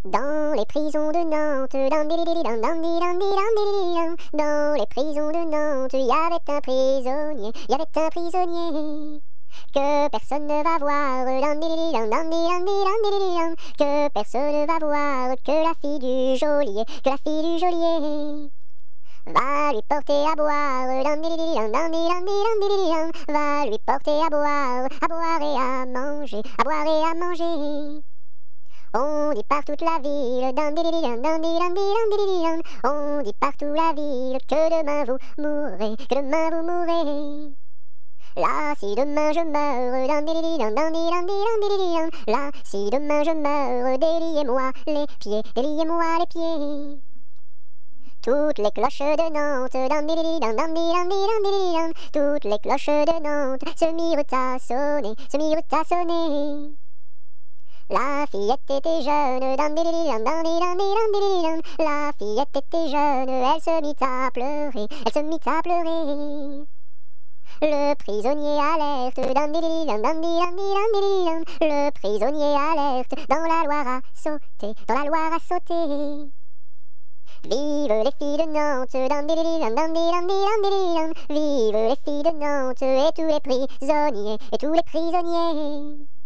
Dans les prisons de Nantes, dans les prisons de Nantes, il y avait un prisonnier, que personne ne va voir, que personne ne va voir, que la fille du geôlier, va lui porter à boire, va lui porter à boire et à manger, On dit par toute la ville, on dit partout la ville que demain vous mourrez, Là, si demain je meurs, là, si demain je meurs, déliez-moi les pieds, Toutes les cloches de Nantes, toutes les cloches de Nantes se mirent à sonner, La fillette était jeune, la fillette était jeune, elle se mit à pleurer, Le prisonnier alerte, le prisonnier alerte, dans la Loire à sauter, Vive les filles de Nantes, vive les filles de Nantes et tous les prisonniers,